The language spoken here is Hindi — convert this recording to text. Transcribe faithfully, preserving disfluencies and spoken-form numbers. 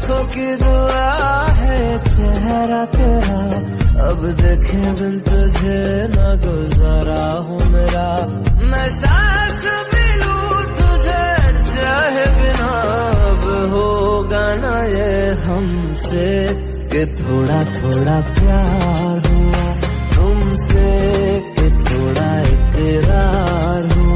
आंखों की दुआ है चेहरा तेरा, अब देखे बिन तुझे न गुजारा हूँ मेरा। मैं सांस भी लूं तुझे चाहे बिना, अब होगा ना ये हमसे कि थोड़ा थोड़ा प्यार हुआ तुमसे, कि थोड़ा इकरार हुआ।